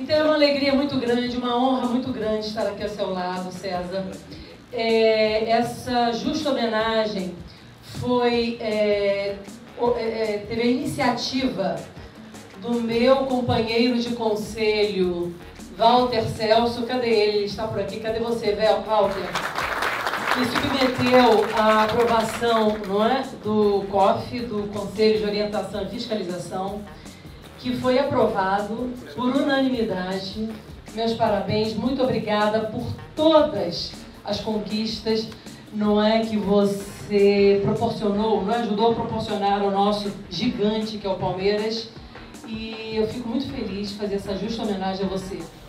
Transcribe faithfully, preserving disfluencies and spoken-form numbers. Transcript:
Então é uma alegria muito grande, uma honra muito grande estar aqui ao seu lado, César. É, essa justa homenagem foi, é, é, teve a iniciativa do meu companheiro de conselho, Walter Celso. Cadê ele? Ele está por aqui. Cadê você, Walter? Que submeteu a aprovação, não é, do C O F, do Conselho de Orientação e Fiscalização, que foi aprovado por unanimidade. Meus parabéns, muito obrigada por todas as conquistas, não é, que você proporcionou, não é, ajudou a proporcionar ao nosso gigante, que é o Palmeiras, e eu fico muito feliz de fazer essa justa homenagem a você.